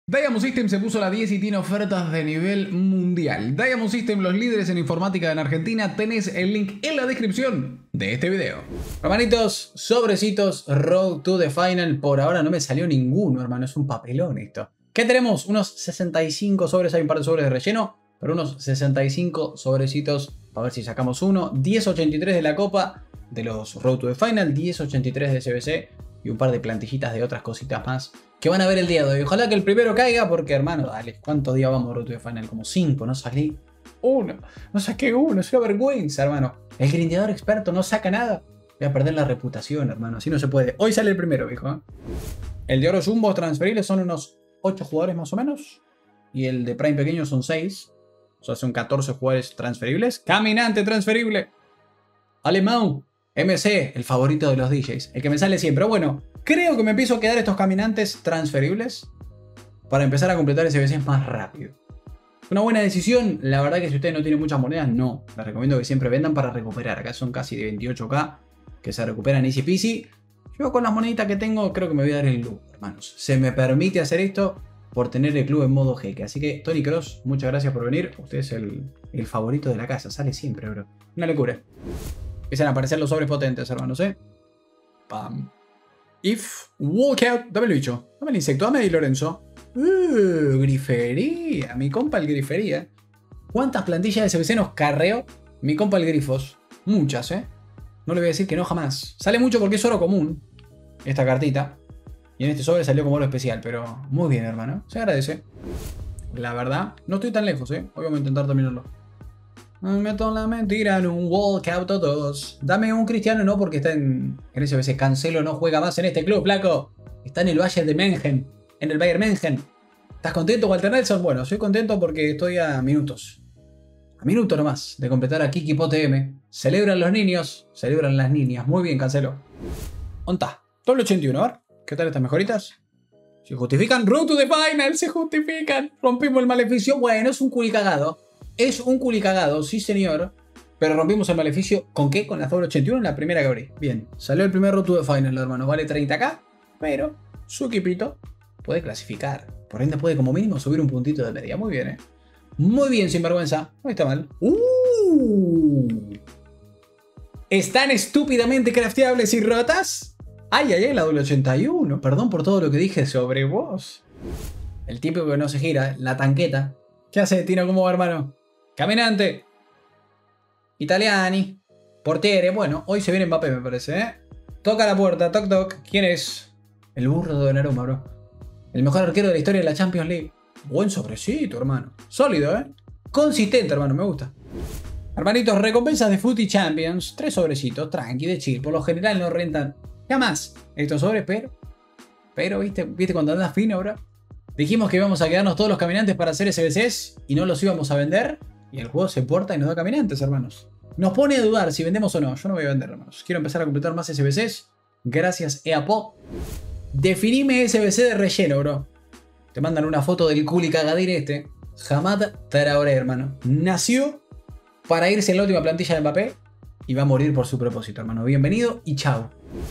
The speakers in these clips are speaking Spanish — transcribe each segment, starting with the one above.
Diamond System se puso la 10 y tiene ofertas de nivel mundial. Diamond System, los líderes en informática en Argentina. Tenés el link en la descripción de este video. Hermanitos, sobrecitos, Road to the Final. Por ahora no me salió ninguno, hermano. Es un papelón esto. ¿Qué tenemos? Unos 65 sobres. Hay un par de sobres de relleno, pero unos 65 sobrecitos. A ver si sacamos uno. 1083 de la copa de los Road to the Final. 1083 de SBC. Y un par de plantillitas de otras cositas más que van a ver el día de hoy. Ojalá que el primero caiga, porque hermano, dale, ¿cuántos días vamos a Road to the Final? Como 5, no salí uno. No saqué uno, es una vergüenza, hermano. El grindeador experto no saca nada. Voy a perder la reputación, hermano, así no se puede. Hoy sale el primero, viejo, ¿eh? El de oro jumbo transferible son unos 8 jugadores más o menos. Y el de prime pequeño son 6. O sea, son 14 jugadores transferibles. Caminante transferible. Alemán. MC, el favorito de los DJs, el que me sale siempre. Bueno, creo que me empiezo a quedar estos caminantes transferibles para empezar a completar SBCs más rápido. Una buena decisión. La verdad que si ustedes no tienen muchas monedas, no. Les recomiendo que siempre vendan para recuperar. Acá son casi de 28k que se recuperan easy peasy. Yo con las moneditas que tengo creo que me voy a dar el loop, hermanos. Se me permite hacer esto por tener el club en modo jeque. Así que Tony Cross, muchas gracias por venir. Usted es el favorito de la casa. Sale siempre, bro. Una locura. Empiezan a aparecer los sobres potentes, hermanos, ¿eh? Pam. If. Walkout. Dame el bicho. Dame el insecto. Dame el Lorenzo. Grifería. Mi compa el Grifería. ¿Cuántas plantillas de SBC nos carreó mi compa el Grifos? Muchas, ¿eh? No le voy a decir que no jamás. Sale mucho porque es oro común. Esta cartita. Y en este sobre salió como oro especial. Pero muy bien, hermano. Se agradece. La verdad, no estoy tan lejos, ¿eh? Hoy vamos a intentar terminarlo. Me meto la mentira en un walkout todos. Dame un Cristiano, no, porque está en SBC. Cancelo no juega más en este club, flaco. Está en el Bayern de München. En el Bayern München. ¿Estás contento, Walter Nelson? Bueno, soy contento porque estoy a minutos. A minutos nomás de completar a Kiki POTM. Celebran los niños, celebran las niñas. Muy bien, Cancelo. ¿Onta? Doble 81, a ver. ¿Qué tal estas mejoritas? Se justifican. Road to the Final, se justifican. Rompimos el maleficio. Bueno, es un culicagado. Es un culicagado, sí señor. Pero rompimos el maleficio. ¿Con qué? Con la doble 81 en la primera que abrí. Bien, salió el primer Road to the Final, hermano. Vale 30k, pero su equipito puede clasificar. Por ende puede como mínimo subir un puntito de media. Muy bien, muy bien, sinvergüenza. No está mal. ¿Están estúpidamente crafteables y rotas? Ay, ay, ay, la doble 81. Perdón por todo lo que dije sobre vos. El tipo que no se gira, la tanqueta. ¿Qué hace, Tino? ¿Cómo va, hermano? Caminante. Italiani. Portiere. Bueno, hoy se viene Mbappé, me parece, ¿eh? Toca la puerta. Toc, toc. ¿Quién es? El burro de Donnarumma, bro. El mejor arquero de la historia de la Champions League. Buen sobrecito, hermano. Sólido, ¿eh? Consistente, hermano. Me gusta. Hermanitos, recompensas de Footy Champions. 3 sobrecitos. Tranqui, de chill. Por lo general no rentan jamás estos sobres, pero, ¿viste cuando andas fino, bro? Dijimos que íbamos a quedarnos todos los caminantes para hacer SBCs y no los íbamos a vender. Y el juego se porta y nos da caminantes, hermanos. Nos pone a dudar si vendemos o no. Yo no voy a vender, hermanos. Quiero empezar a completar más SBCs. Gracias, EAPO. Definime SBC de relleno, bro. Te mandan una foto del culi cagadín este. Hamad Traoré, hermano. Nació para irse en la última plantilla de Mbappé y va a morir por su propósito, hermano. Bienvenido y chao.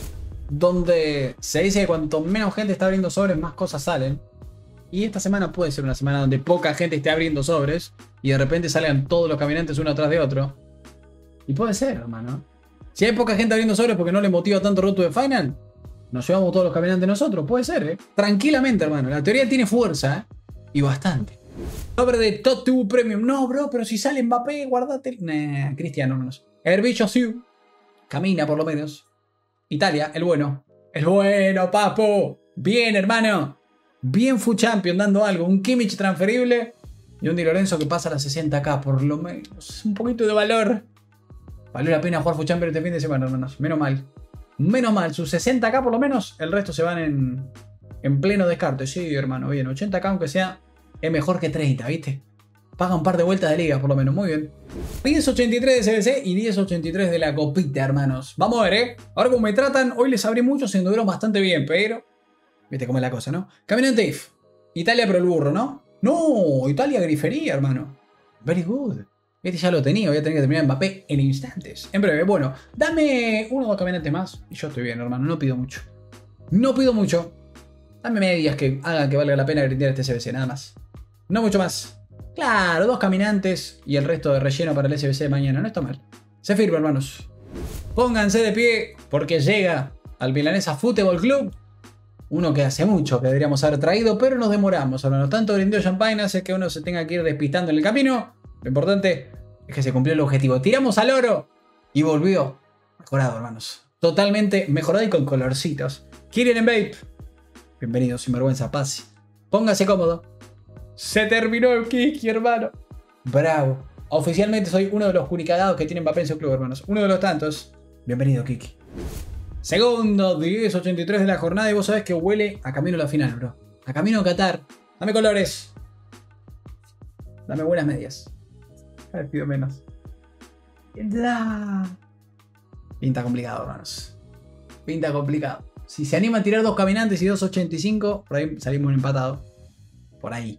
Donde se dice que cuanto menos gente está abriendo sobres, más cosas salen. Y esta semana puede ser una semana donde poca gente esté abriendo sobres y de repente salgan todos los caminantes uno atrás de otro. Y puede ser, hermano. Si hay poca gente abriendo sobres porque no le motiva tanto Road to the Final, nos llevamos todos los caminantes nosotros. Puede ser, ¿eh? Tranquilamente, hermano. La teoría tiene fuerza, ¿eh? Y bastante. Sobre de Top Premium. No, bro, pero si sale Mbappé, guardate. Nah, Cristiano, no sé. Herbicho Siu. Camina, por lo menos. Italia, el bueno. El bueno, papo. Bien, hermano. Bien Food Champion dando algo. Un Kimmich transferible. Y un Di Lorenzo que pasa a las 60k por lo menos. Un poquito de valor. Valió la pena jugar Food Champion este fin de semana, hermanos. Menos mal. Menos mal. Sus 60k por lo menos. El resto se van en pleno descarte. Sí, hermano. Bien. 80k aunque sea. Es mejor que 30, ¿viste? Paga un par de vueltas de liga por lo menos. Muy bien. 1083 de CBC y 1083 de la copita, hermanos. Vamos a ver, ¿eh? Ahora como me tratan. Hoy les abrí mucho. Se anduvieron bastante bien, pero... Viste cómo es la cosa, ¿no? Caminante If. Italia pero el burro, ¿no? No, Italia Grifería, hermano. Very good. Este ya lo tenía, voy a tener que terminar Mbappé en instantes. En breve, bueno, dame uno o dos caminantes más y yo estoy bien, hermano. No pido mucho. No pido mucho. Dame medias que hagan que valga la pena grindear este SBC, nada más. No mucho más. Claro, 2 caminantes y el resto de relleno para el SBC de mañana. No está mal. Se firma, hermanos. Pónganse de pie porque llega al Milanesa Football Club. Uno que hace mucho que deberíamos haber traído, pero nos demoramos, hermano. Tanto grindeo champagne hace que uno se tenga que ir despistando en el camino. Lo importante es que se cumplió el objetivo. Tiramos al oro y volvió mejorado, hermanos. Totalmente mejorado y con colorcitos. Kylian Mbappé. Bienvenido, sinvergüenza, pase. Póngase cómodo. Se terminó el Kiki, hermano. Bravo. Oficialmente soy uno de los unicadados que tienen Mbappé en su club, hermanos. Uno de los tantos. Bienvenido, Kiki. Segundo 10.83 de la jornada y vos sabés que huele a camino a la final, bro. A camino a Qatar. Dame colores. Dame buenas medias. A ver, pido menos. Pinta complicado, hermanos. Pinta complicado. Si se anima a tirar 2 caminantes y 2.85, por ahí salimos empatados. Por ahí.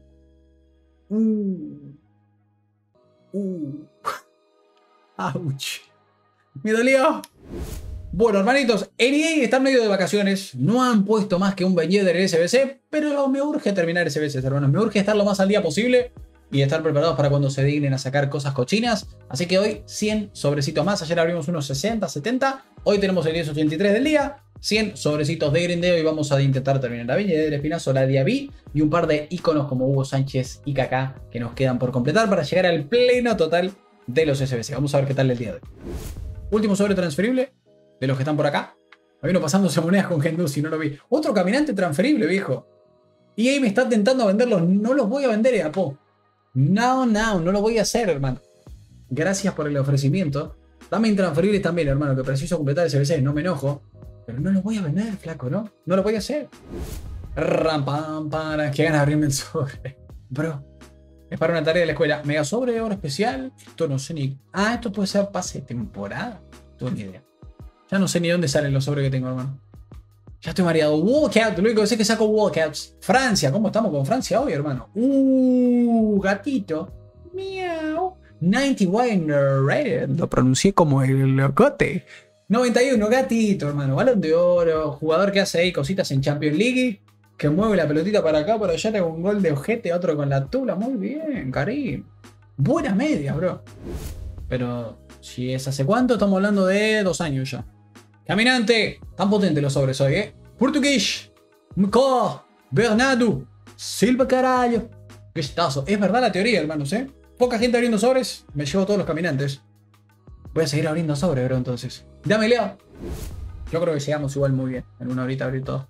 Ouch. Me dolió. Bueno, hermanitos, EA está en medio de vacaciones. No han puesto más que un Ben Yedder en el SBC, pero me urge terminar SBC, hermanos. Me urge estar lo más al día posible y estar preparados para cuando se dignen a sacar cosas cochinas. Así que hoy 100 sobrecitos más. Ayer abrimos unos 60, 70. Hoy tenemos el 10.83 del día. 100 sobrecitos de grindeo y vamos a intentar terminar la Ben Yedder, Espinazola, Diaby y un par de iconos como Hugo Sánchez y Kaká que nos quedan por completar para llegar al pleno total de los SBC. Vamos a ver qué tal el día de hoy. Último sobre transferible de los que están por acá. Hay uno pasándose monedas con Gendusi, no lo vi. Otro caminante transferible, viejo. Y ahí me está tentando a venderlos. No los voy a vender, Apo. No lo voy a hacer, hermano. Gracias por el ofrecimiento. Dame intransferibles también, hermano, que preciso completar el SBC. No me enojo. Pero no los voy a vender, flaco, ¿no? No lo voy a hacer. Rampam, para. Que ganas de abrirme el sobre. Bro. Es para una tarea de la escuela. Mega sobre, oro especial. Esto no sé ni... Ah, esto puede ser pase de temporada. No tengo ni idea. Ya no sé ni dónde salen los sobres que tengo, hermano. Ya estoy mareado. Walkout. Lo único que sé es que saco walkouts. Francia. ¿Cómo estamos con Francia hoy, hermano? Gatito. Miau. 91 rated. Lo pronuncié como el locote. 91, gatito, hermano. Balón de oro. Jugador que hace ahí cositas en Champions League. Que mueve la pelotita para acá, para allá. Tengo un gol de ojete, otro con la tula. Muy bien, Karim. Buena media, bro. Pero si es hace cuánto, estamos hablando de 2 años ya. Caminante. Tan potentes los sobres hoy, Portugués. Mko. Bernardo. Silva, caralho. Qué estazo. Es verdad la teoría, hermanos, Poca gente abriendo sobres. Me llevo todos los caminantes. Voy a seguir abriendo sobres, bro, entonces. Dame, Leo. Yo creo que llegamos igual muy bien. En una horita abrir todo.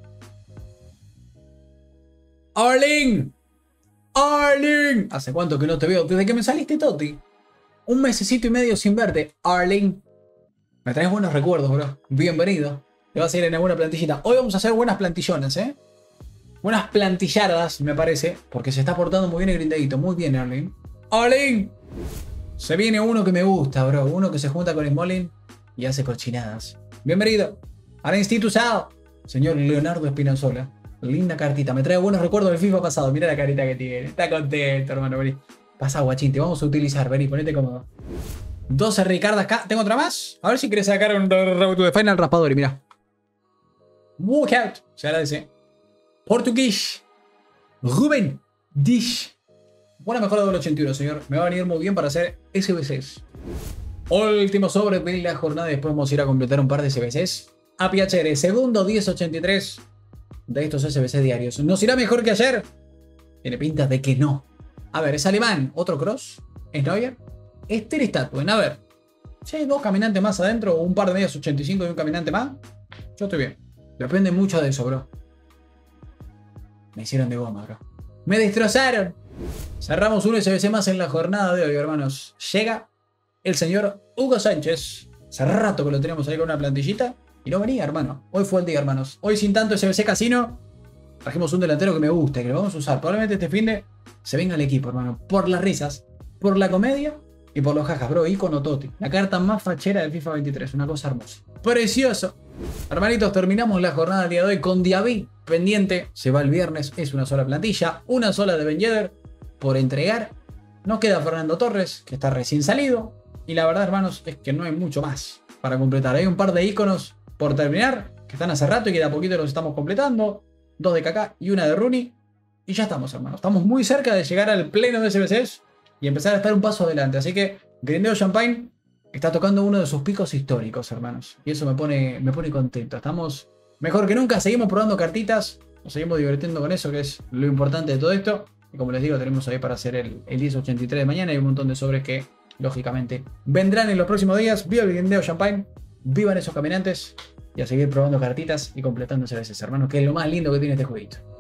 Arling. Arling. ¿Hace cuánto que no te veo? Desde que me saliste, Toti. Un mesecito y medio sin verte. Arling. Me traes buenos recuerdos, bro. Bienvenido. Te vas a ir en alguna plantillita. Hoy vamos a hacer buenas plantillones, Buenas plantillardas, me parece. Porque se está portando muy bien el grindeadito. Muy bien, Arling. Arling. Se viene uno que me gusta, bro. Uno que se junta con Smolin y hace cochinadas. Bienvenido a la institución, señor Leonardo Espinazola. Linda cartita. Me trae buenos recuerdos del FIFA pasado. Mira la carita que tiene. Está contento, hermano. Vení. Pasa, guachín. Te vamos a utilizar. Vení, ponete cómodo. 12 Ricardas acá. ¿Tengo otra más? A ver si querés sacar un Road to the Final raspador. Y mira. Walkout. Se agradece. Portugués. Rubén Dish. Buena mejora del 81, señor. Me va a venir muy bien para hacer SBCs. Último sobre de la jornada. Después vamos a ir a completar un par de SBCs. A Piacere. Segundo 10.83 de estos SBC diarios. ¿Nos irá mejor que ayer? Tiene pinta de que no. A ver, es alemán. Otro cross. Es Neuer. Ter Stegen. A ver. Si hay 2 caminantes más adentro o un par de medias 85 y un caminante más, yo estoy bien. Depende mucho de eso, bro. Me hicieron de goma, bro. Me destrozaron. Cerramos un SBC más en la jornada de hoy, hermanos. Llega el señor Hugo Sánchez. Hace rato que lo teníamos ahí con una plantillita y no venía, hermano. Hoy fue el día, hermanos. Hoy sin tanto SBC casino, trajimos un delantero que me gusta, que lo vamos a usar. Probablemente este finde se venga al equipo, hermano. Por las risas, por la comedia y por los jajas, bro. Icono Totti. La carta más fachera del FIFA 23. Una cosa hermosa. Precioso. Hermanitos, terminamos la jornada del día de hoy con Diaby pendiente. Se va el viernes. Es una sola plantilla. Una sola de Ben Yedder por entregar. Nos queda Fernando Torres, que está recién salido. Y la verdad, hermanos, es que no hay mucho más para completar. Hay un par de iconos por terminar, que están hace rato y que de a poquito los estamos completando. 2 de Kaká y una de Rooney. Y ya estamos, hermanos. Estamos muy cerca de llegar al pleno de SBCs y empezar a estar un paso adelante. Así que Grindeo Champagne está tocando uno de sus picos históricos, hermanos. Y eso me pone contento. Estamos mejor que nunca. Seguimos probando cartitas. Nos seguimos divirtiendo con eso, que es lo importante de todo esto. Y como les digo, tenemos ahí para hacer el 1083 de mañana. Hay un montón de sobres que, lógicamente, vendrán en los próximos días. Viva el Grindeo Champagne. Vivan esos caminantes. Y a seguir probando cartitas y completando SBCs, hermanos. Que es lo más lindo que tiene este jueguito.